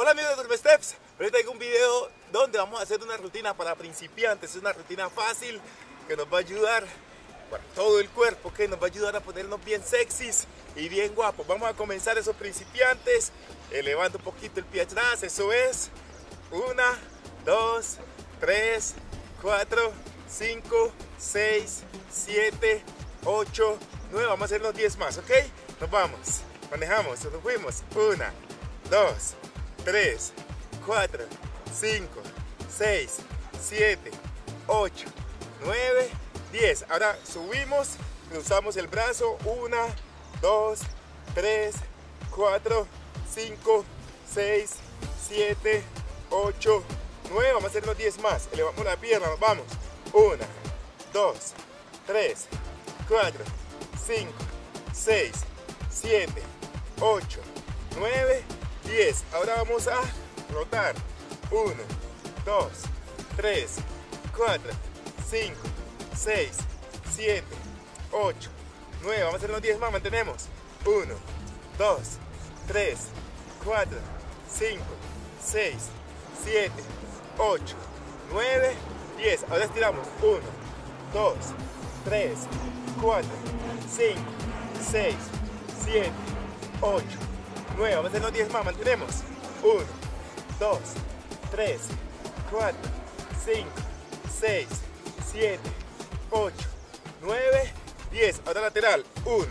Hola amigos de Turbosteps, hoy traigo un video donde vamos a hacer una rutina para principiantes. Es una rutina fácil que nos va a ayudar para todo el cuerpo, que nos va a ayudar a ponernos bien sexys y bien guapos. Vamos a comenzar esos principiantes, elevando un poquito el pie atrás, eso es 1, 2, 3, 4, 5, 6, 7, 8, 9, vamos a hacer los 10 más, ¿ok? Nos vamos, manejamos, nos fuimos, 1, 2, 3, 4, 5, 6, 7, 8, 9, 10. Ahora subimos, cruzamos el brazo, 1, 2, 3, 4, 5, 6, 7, 8, 9. Vamos a hacer los 10 más. Elevamos la pierna, nos vamos. 1, 2, 3, 4, 5, 6, 7, 8, 9, 10. Ahora vamos a rotar. 1, 2, 3, 4, 5, 6, 7, 8, 9. Vamos a hacer los 10 más. Mantenemos. 1, 2, 3, 4, 5, 6, 7, 8, 9, 10. Ahora estiramos. 1, 2, 3, 4, 5, 6, 7, 8, 9. Vamos a hacer los 10 más. Mantenemos. 1, 2, 3, 4, 5, 6, 7, 8, 9, 10. Ahora lateral. 1,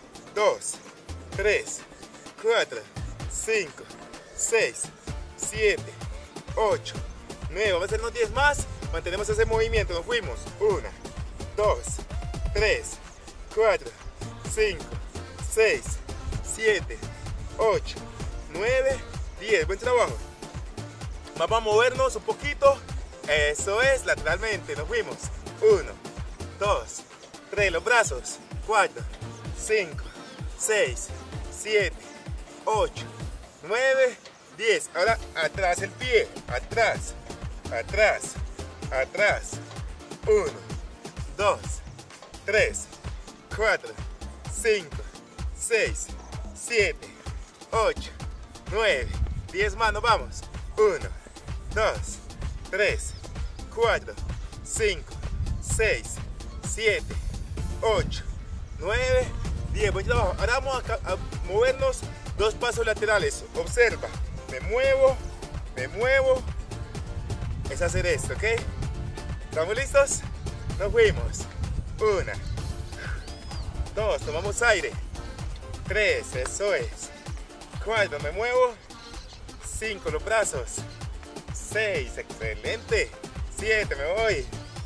2, 3, 4, 5, 6, 7, 8, 9. Vamos a hacer los 10 más. Mantenemos ese movimiento. Nos fuimos. 1, 2, 3, 4, 5, 6, 7, 8, 9, 10. Buen trabajo. Vamos a movernos un poquito. Eso es, lateralmente. Nos fuimos. 1, 2, 3. Los brazos. 4, 5, 6, 7, 8, 9, 10. Ahora atrás el pie. Atrás, atrás, atrás. 1, 2, 3, 4, 5, 6, 7, 8, 9, 10 más. Nos vamos. 1, 2, 3, 4, 5, 6, 7, 8, 9, 10. Buen trabajo. Ahora vamos a movernos 2 pasos laterales. Observa. Me muevo, me muevo. Es hacer esto, ¿ok? ¿Estamos listos? Nos fuimos. 1, 2, tomamos aire. 3, eso es. 4, me muevo. 5, los brazos. 6, excelente. 7, me voy.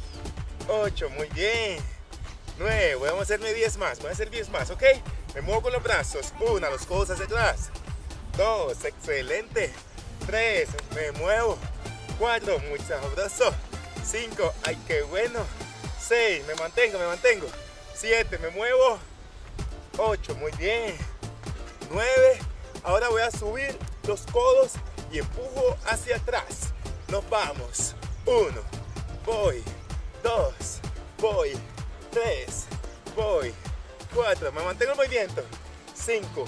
8, muy bien. 9, vamos a hacerme 10 más. Voy a hacer 10 más, ¿ok? Me muevo con los brazos. 1, los codos hacia atrás. 2, excelente. 3, me muevo. 4, muy sabroso. 5, ay, qué bueno. 6, me mantengo, me mantengo. 7, me muevo. 8, muy bien. 9, ahora voy a subir los codos y empujo hacia atrás. Nos vamos. 1, voy. 2, voy. 3, voy. 4, me mantengo el movimiento. 5,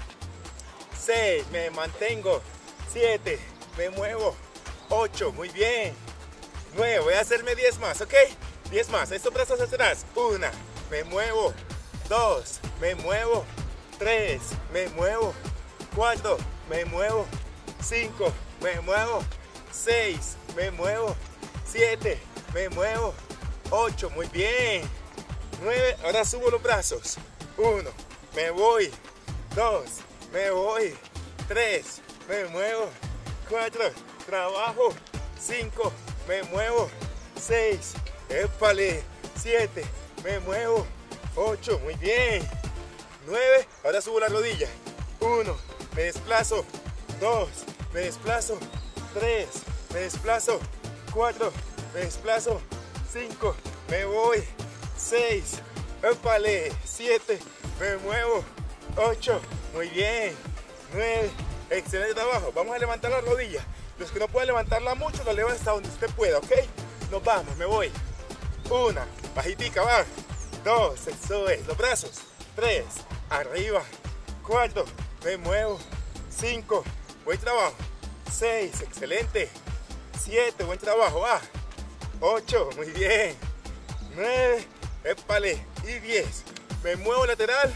6, me mantengo. 7, me muevo. 8, muy bien. 9, voy a hacerme 10 más, ¿ok? 10 más, estos brazos hacia atrás. 1, me muevo. 2, me muevo. 3, me muevo. 4, me muevo. 5, me muevo. 6, me muevo. 7, me muevo. 8, muy bien. 9, ahora subo los brazos. 1, me voy. 2, me voy. 3, me muevo. 4, trabajo. 5, me muevo. 6, épale. 7, me muevo. 8, muy bien. 9, ahora subo la rodilla. 1, me desplazo. 2, me desplazo. 3, me desplazo. 4, me desplazo. 5, me voy. 6, épale. 7, me muevo. 8, muy bien. 9, excelente trabajo. Vamos a levantar la rodilla. Los que no pueden levantarla mucho, la levantan hasta donde usted pueda, ¿ok? Nos vamos, me voy. 1, bajitica, va. 2, eso es. Los brazos. 3, arriba. 4, me muevo. 5, voy trabajo. 6, excelente. 7, buen trabajo, va. 8, muy bien. 9, épale. Y 10, me muevo lateral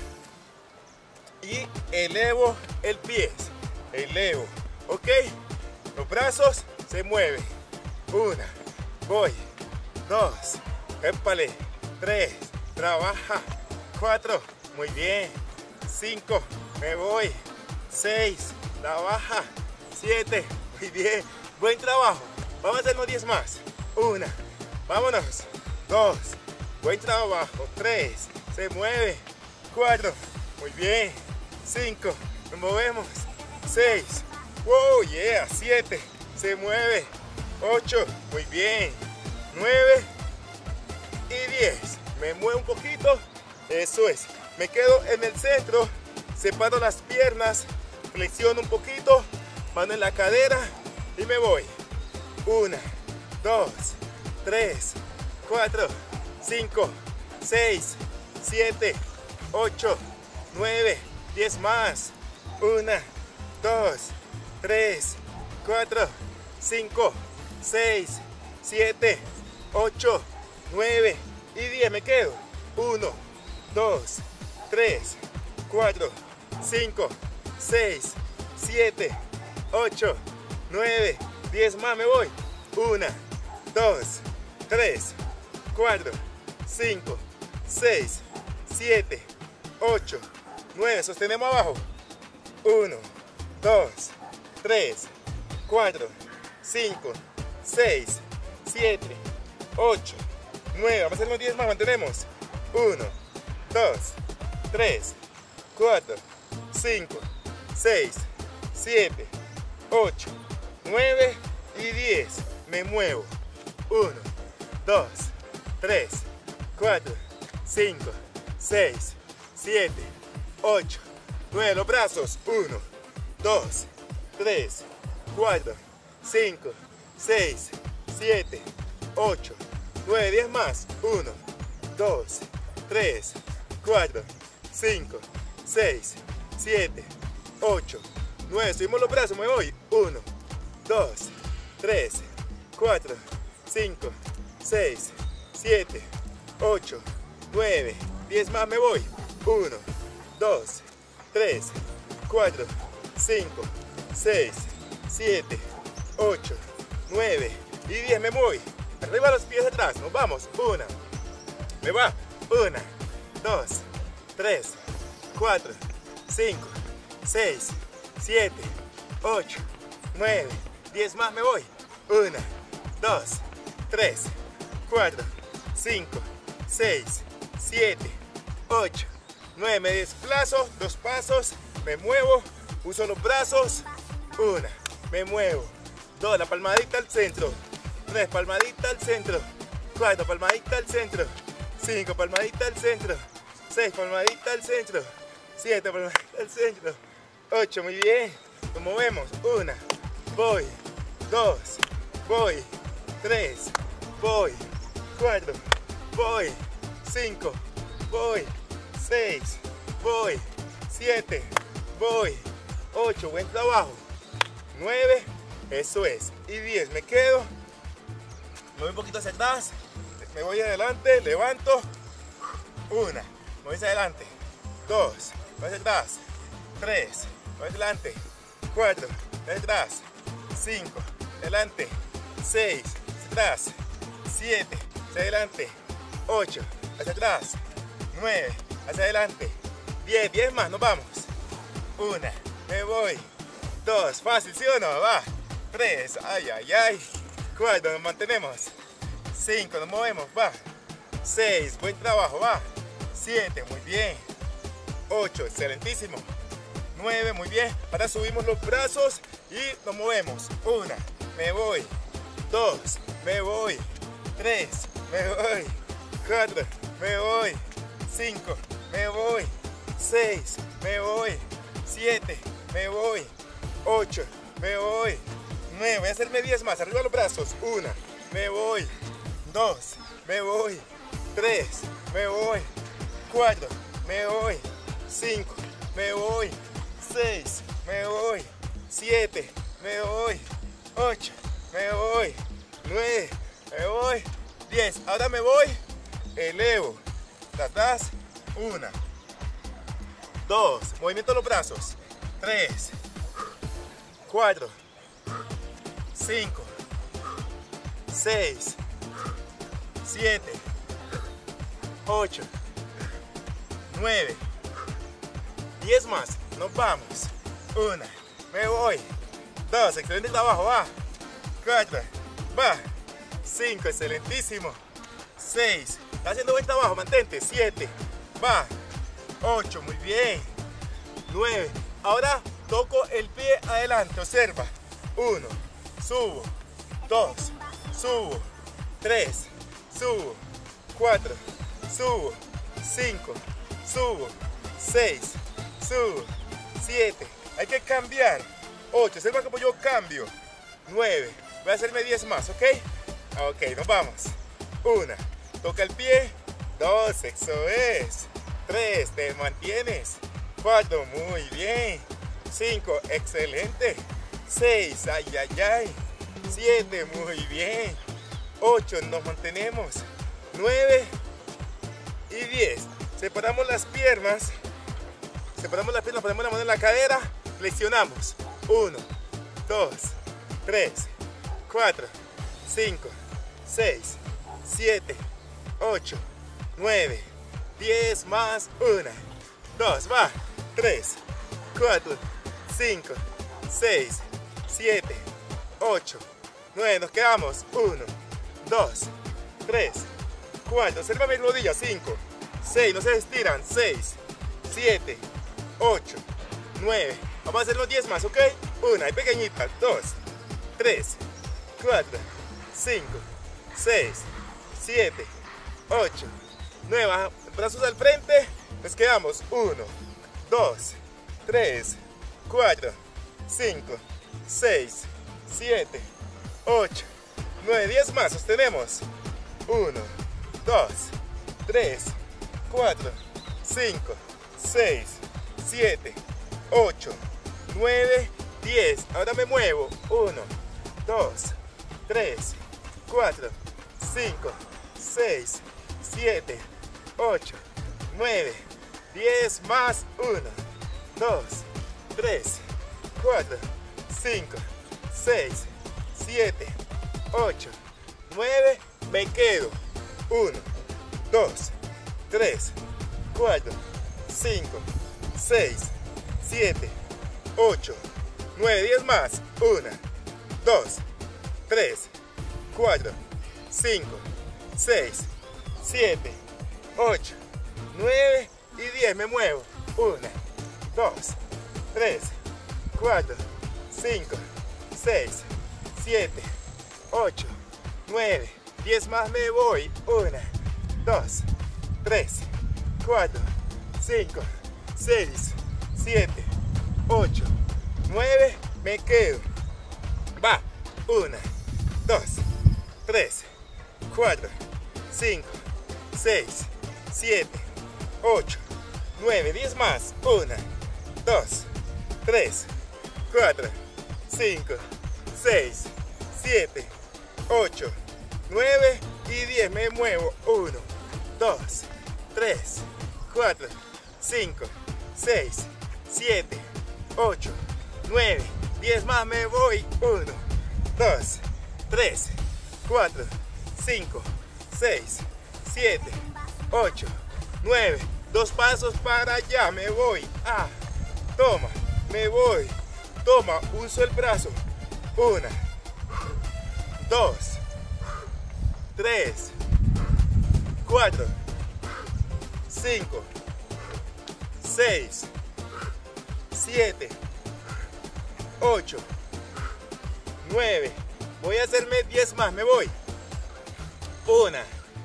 y elevo el pie. Elevo, ok. Los brazos se mueven. 1, voy. 2, épale. 3, trabaja. 4, muy bien. 5, me voy. 6, trabaja. 7, muy bien. Buen trabajo. Vamos a hacernos 10 más. 1, vámonos. 2, buen trabajo. 3, se mueve. 4, muy bien. 5, nos movemos. 6, wow, yeah. 7, se mueve. 8, muy bien. 9 y 10. Me muevo un poquito. Eso es. Me quedo en el centro. Separo las piernas. Flexiono un poquito. Mano en la cadera. Y me voy. 1, 2, 3, 4, 5, 6, 7, 8, 9, 10 más. 1, 2, 3, 4, 5, 6, 7, 8, 9 y 10. Me quedo. 1, 2, 3, 4, 5, 6, 7, 8, 9, 10 más. Me voy. 1, 2, 3, 4, 5, 6, 7, 8, 9. Sostenemos abajo. 1, 2, 3, 4, 5, 6, 7, 8, 9. Vamos a hacer unos 10 más. Mantenemos. 1, 2, 3, 4, 5, 6, 7, 8, 9 y 10. Me muevo. 1, 2, 3, 4, 5, 6, 7, 8, 9. Los brazos. 1, 2, 3, 4, 5, 6, 7, 8, 9. 10 más. 1, 2, 3, 4, 5, 6, 7, 8, 9. Subimos los brazos. Me voy. 1, 2, 3, 4, 5, 6, 7, 8, 9, 10 más. Me voy. 1, 2, 3, 4, 5, 6, 7, 8, 9 y 10. Me voy. Arriba los pies atrás. Nos vamos. 1. Me va. 1, 2, 3, 4, 5, 6, 7, 8, 9, 10 más. Me voy. 1, 2, 3, 4, 5, 6, 7, 8, 9. Me desplazo, 2 pasos, me muevo, uso los brazos. 1, me muevo. 2, la palmadita al centro. 3, palmadita al centro. 4, palmadita al centro. 5, palmadita al centro. 6, palmadita al centro. 7, palmadita al centro. 8, muy bien. Nos movemos. 1, voy. 2, voy. 3, voy. 4, voy. 5, voy. 6, voy. 7, voy. 8, buen trabajo. 9, eso es. Y 10, me quedo. Me voy un poquito hacia atrás. Me voy adelante, levanto. 1, me voy hacia adelante. 2, me voy hacia atrás. 3, me voy hacia adelante. 4, me voy hacia atrás. 5, adelante. 6, hacia atrás. 7, hacia adelante. 8, hacia atrás. 9, hacia adelante. 10, 10 más, nos vamos. 1, me voy. 2, fácil, ¿sí o no? Va. 3, ay, ay, ay. 4, nos mantenemos. 5, nos movemos, va. 6, buen trabajo, va. 7, muy bien. 8, excelentísimo. 9, muy bien. Ahora subimos los brazos y nos movemos. 1, me voy. 2, me voy. 3, me voy. 4, me voy. 5, me voy. 6, me voy. 7, me voy. 8, me voy. 9, voy a hacerme 10 más. Arriba los brazos. 1, me voy. 2, me voy. 3, me voy. 4, me voy. 5, me voy. 6, me voy. 7, me voy, 8, me voy, 9, me voy, 10. Ahora me voy, elevo, atrás, 1, 2, movimiento de los brazos, 3, 4, 5, 6, 7, 8, 9, 10 más, nos vamos, 1, me voy, 2, excelente trabajo, va, 4, va, 5, excelentísimo, 6, está haciendo buen trabajo, mantente, 7, va, 8, muy bien, 9, ahora toco el pie adelante, observa, 1, subo, 2, subo, 3, subo, 4, subo, 5, subo, 6, subo, 7, hay que cambiar, 8, observa como yo cambio, 9, voy a hacerme 10 más, ¿ok? Ok, nos vamos, 1, toca el pie, 2, eso es, 3, te mantienes, 4, muy bien, 5, excelente, 6, ay, ay, ay, 7, muy bien, 8, nos mantenemos, 9 y 10, separamos las piernas, ponemos la mano en la cadera, flexionamos, 1, 2, 3, 4, 5, 6, 7, 8, 9, 10 más, 1, 2, va, 3, 4, 5, 6, 7, 8, 9, nos quedamos, 1, 2, 3, 4, observa mis rodillas, 5, 6, no se estiran, 6, 7, 8, 9, vamos a hacer unos 10 más, ¿ok? 1, ahí pequeñita, 2, 3, 4, 5, 6, 7, 8, 9, brazos al frente, nos quedamos, 1, 2, 3, 4, 5, 6, 7, 8, 9, 10 más, sostenemos, 1, 2, 3, 4, 5, 6, 7, 8, 9, 10, ahora me muevo, 1, 2, 3, 4, 5, 6, 7, 8, 9, 10 más, 1, 2, 3, 4, 5, 6, 7, 8, 9, me quedo, 1, 2, 3, 4, 5, 6, 7, 8, 9, 10 más, 1, 2, 3, 4, 5, 6, 7, 8, 9 y 10, me muevo, 1, 2, 3, 4, 5, 6, 7, 8, 9, 10 más, me voy, 1, 2, 3, 4, 5, 6, 7, 8, 9, me quedo, va, 1, 2, 3, 4, 5, 6, 7, 8, 9, 10 más, 1, 2, 3, 4, 5, 6, 7, 8, 9 y 10, me muevo, 1, 2, 3, 4, 5, 6, 7, 8, 9, 10 más, me voy, 1, 2, 3, 4, 5, 6, 7, 8, 9, 2 pasos para allá, me voy, toma, me voy, toma, uso el brazo, 1, 2, 3, 4, 5, 6, 7, 8, 9, voy a hacerme 10 más, me voy, 1,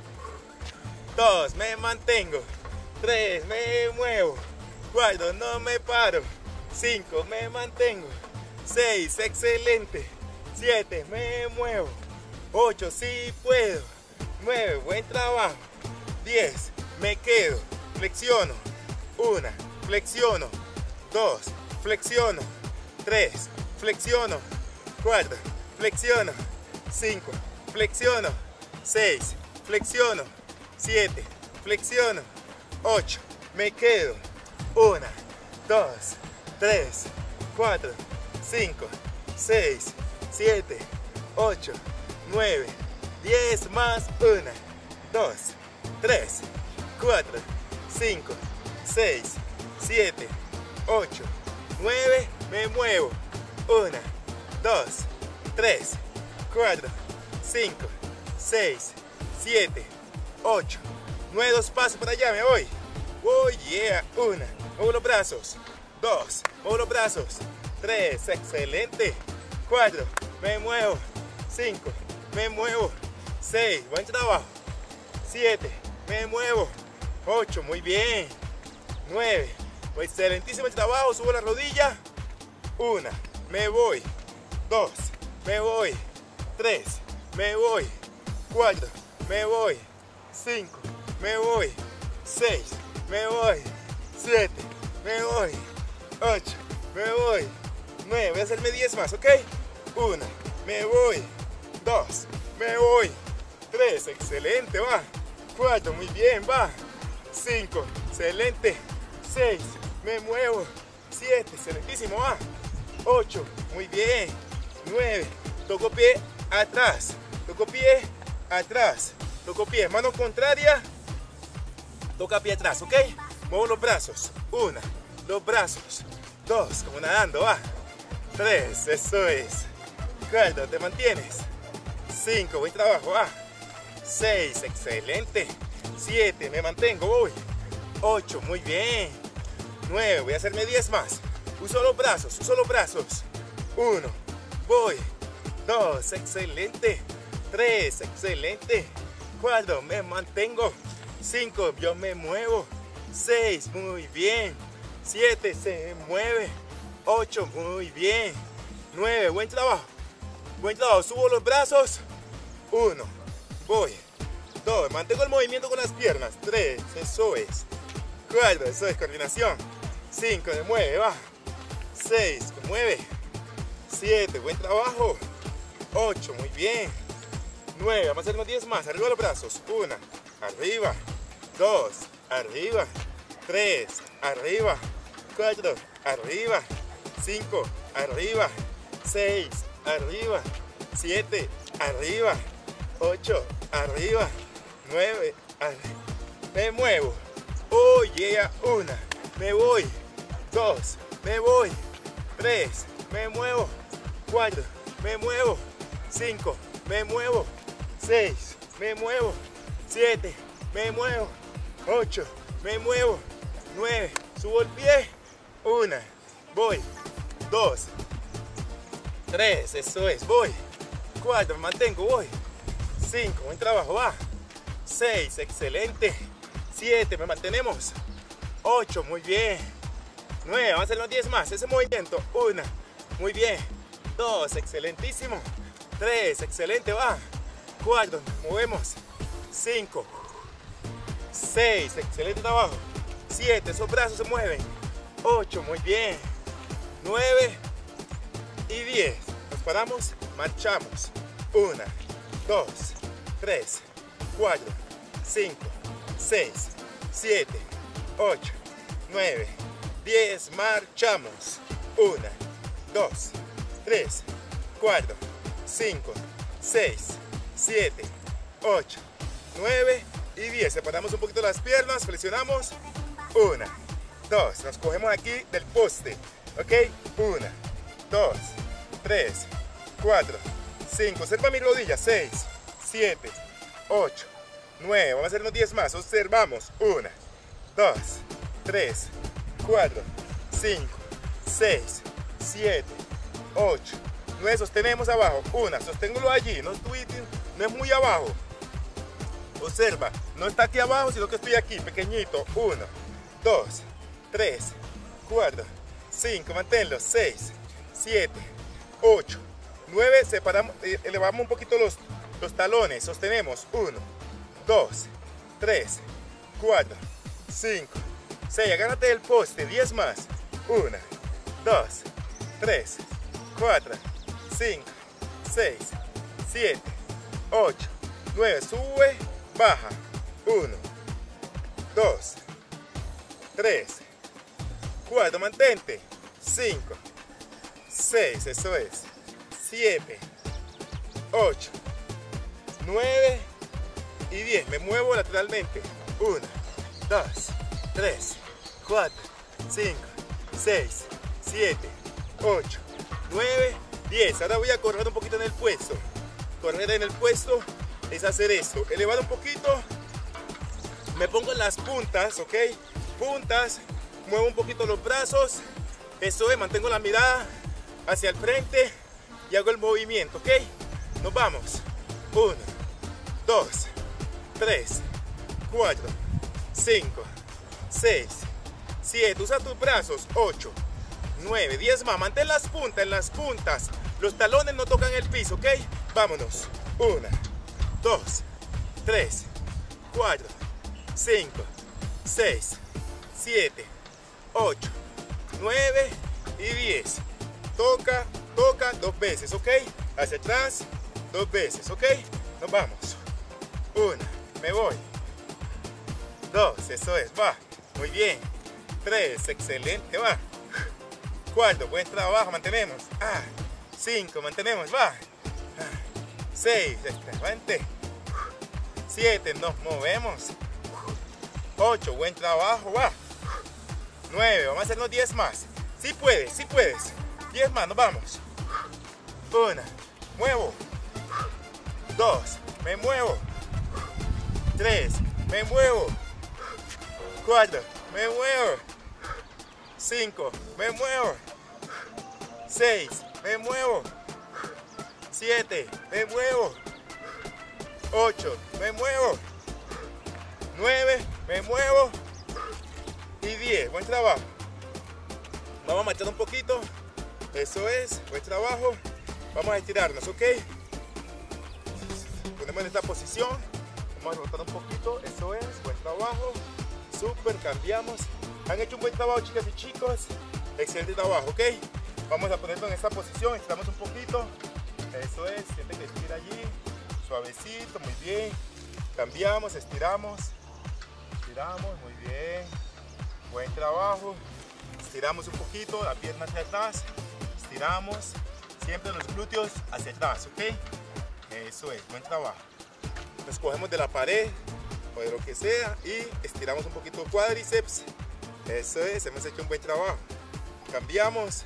2, me mantengo, 3, me muevo, 4, no me paro, 5, me mantengo, 6, excelente, 7, me muevo, 8, sí puedo, 9, buen trabajo, 10, me quedo, flexiono, 1, flexiono, 2, flexiono, 3, flexiono, 4, flexiono, 5, flexiono, 6, flexiono, 7, flexiono, 8, me quedo, 1, 2, 3, 4, 5, 6, 7, 8, 9, 10, más 1, 2, 3, 4, 5, 6, 7, 8, 9, me muevo, 1, 2, 3, 4, 5, 6, 7, 8, 9, 2 pasos para allá, me voy. Oh yeah, 1, muevo los brazos, 2, muevo los brazos, 3, excelente, 4, me muevo, 5, me muevo, 6, buen trabajo, 7, me muevo, 8, muy bien, 9, excelentísimo el trabajo, subo la rodilla, 1, me voy, 2, me voy, 3, me voy, 4, me voy, 5, me voy, 6, me voy, 7, me voy, 8, me voy, 9, voy a hacerme 10 más, ¿ok? 1, me voy, 2, me voy, 3, excelente, va, 4, muy bien, va, 5, excelente, 6, me muevo, 7, excelentísimo, va, 8, muy bien, 9, toco pie atrás, toco pie atrás, toco pie, mano contraria, toca pie atrás, ¿ok? Muevo los brazos, 1, los brazos, 2, como nadando, va, 3, eso es, 4, te mantienes, 5, buen trabajo, va, 6, excelente, 7, me mantengo, voy, 8, muy bien, 9, voy a hacerme 10 más, uso los brazos, 1, voy, 2, excelente, 3, excelente, 4, me mantengo, 5, yo me muevo, 6, muy bien, 7, se mueve, 8, muy bien, 9, buen trabajo, subo los brazos, 1, voy, 2, mantengo el movimiento con las piernas, 3, eso es, 4, eso es coordinación, 5, se mueve, va, 6, se mueve, 7, buen trabajo, 8, muy bien, 9, vamos a hacer unos 10 más, arriba los brazos, 1, arriba, 2, arriba, 3, arriba, 4, arriba, 5, arriba, 6, arriba, 7, arriba, 8, arriba, 9, me muevo, oh yeah, 1, me voy, 2, me voy, 3, me muevo, 4, me muevo, 5, me muevo, 6, me muevo, 7, me muevo, 8, me muevo, 9, subo el pie, 1, voy, 2, 3, eso es, voy, 4, me mantengo, voy, 5, buen trabajo, va, 6, excelente, 7, me mantenemos, 8, muy bien, 9, vamos a hacer los 10 más, ese movimiento, 1, muy bien, 2, excelentísimo, 3, excelente, va, 4, movemos, 5, 6, excelente trabajo, 7, esos brazos se mueven, 8, muy bien, 9 y 10, nos paramos, marchamos, 1, 2, 3, 4, 5, 6, 7, 8, 9, 10, marchamos, 1, 2, 3, 4, 5, 6, 7, 8, 9 y 10, separamos un poquito las piernas, flexionamos, 1, 2, nos cogemos aquí del poste, ok, 1, 2, 3, 4, 5, observa mi rodilla, 6, 7, 8, 9, vamos a hacer unos 10 más, observamos, 1, 2, 3, 4, 5, 6, 7, 8, 9, sostenemos abajo, 1, sosténgalo allí, no es muy abajo, observa, no está aquí abajo, sino que estoy aquí, pequeñito, 1, 2, 3, 4, 5, manténlo, 6, 7, 8, 9, separamos, elevamos un poquito los talones, sostenemos, 1, 2, 3, 4, 5, 6, agárrate del poste, 10 más, 1, 2, 3, 4, 5, 6, 7, 8, 9, sube, baja, 1, 2, 3, 4, mantente, 5, 6, eso es, 7, 8, 9 y 10, me muevo lateralmente, 1, 2, 3, 4, 5, 6, 7, 8, 9, 10, ahora voy a correr un poquito en el puesto, correr en el puesto es hacer esto, elevar un poquito, me pongo en las puntas, ok, puntas, muevo un poquito los brazos, eso es, mantengo la mirada hacia el frente y hago el movimiento, ok, nos vamos, 1, 2, 3, 4, 5, 6, 7, usa tus brazos, 8, 9, 10 más, mantén las puntas, los talones no tocan el piso, ok, vámonos, 1, 2, 3, 4, 5, 6, 7, 8, 9 y 10, toca, toca 2 veces, ok, hacia atrás, 2 veces, ok, nos vamos, 1, me voy, 2, eso es, va, muy bien, 3, excelente, va, 4, buen trabajo, mantenemos, 5, mantenemos, va, 6, excelente, 7, nos movemos, 8, buen trabajo, va, 9, vamos a hacernos 10 más, si puedes, 10 más, nos vamos, 1, muevo, 2, me muevo, 3, me muevo, 4, me muevo, 5, me muevo, 6, me muevo, 7, me muevo, 8, me muevo, 9, me muevo y 10, buen trabajo. Vamos a marchar un poquito, eso es, buen trabajo. Vamos a estirarnos, ok. Ponemos en esta posición, vamos a rotar un poquito, eso es, buen trabajo. Súper, cambiamos. Han hecho un buen trabajo, chicas y chicos. Excelente trabajo, ok. Vamos a ponerlo en esta posición, estiramos un poquito. Eso es, siente que estira allí, suavecito, muy bien. Cambiamos, estiramos, muy bien. Buen trabajo. Estiramos un poquito, la pierna hacia atrás. Estiramos, siempre los glúteos hacia atrás, ok. Eso es, buen trabajo. Nos cogemos de la pared o de lo que sea y estiramos un poquito el cuádriceps. Eso es, hemos hecho un buen trabajo. Cambiamos.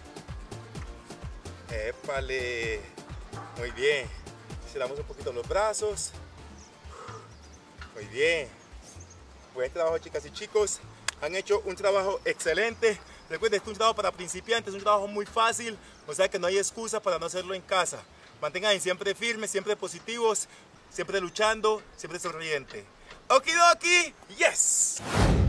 Épale. Muy bien. Estiramos un poquito los brazos. Muy bien. Buen trabajo, chicas y chicos. Han hecho un trabajo excelente. Recuerden, este es un trabajo para principiantes, es un trabajo muy fácil. O sea que no hay excusa para no hacerlo en casa. Mantengan siempre firmes, siempre positivos, siempre luchando, siempre sonriente. Okidoki, yes.